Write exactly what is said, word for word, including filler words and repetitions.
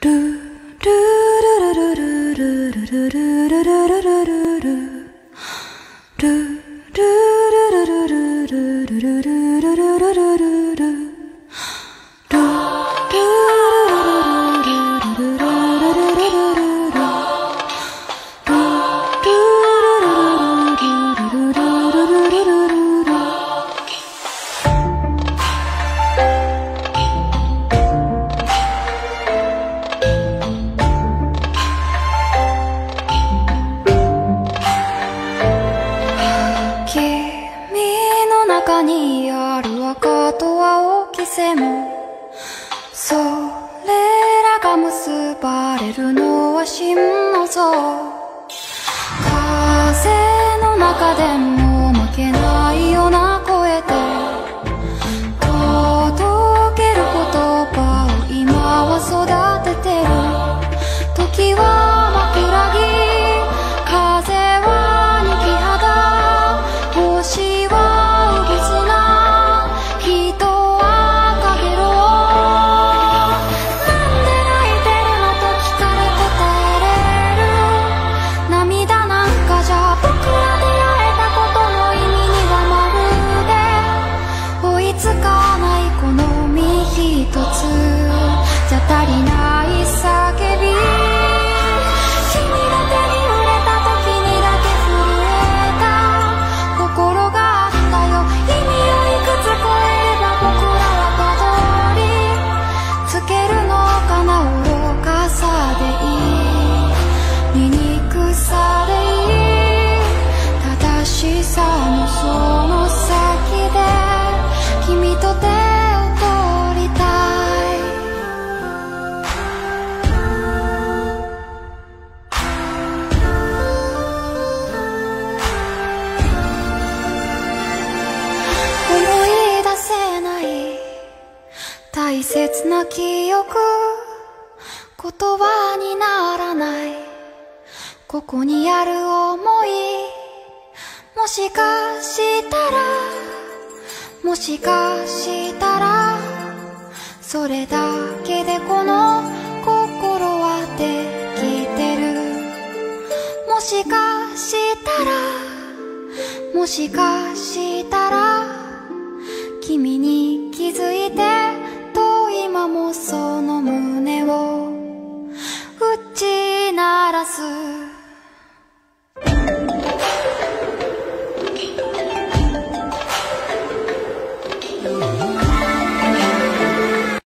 中にある赤と青き線、それらが結ばれるのは真の像。風の中でも負けないような声で届ける言葉を今は育ててる。時は枕木、風は二木肌、星はじゃ足りない叫び、君の手に触れた時にだけ震えた心があったよ。意味をいくつ超えれば僕らはたどり着けるのかな。愚かさでいい、醜さでいい、正しさのその先で君と手を取りたい。大切な記憶、言葉にならない。ここにある想い、もしかしたらもしかしたらそれだけでこの心はできてる。もしかしたらもしかしたら君に気づいて今もその胸を打ち鳴らす。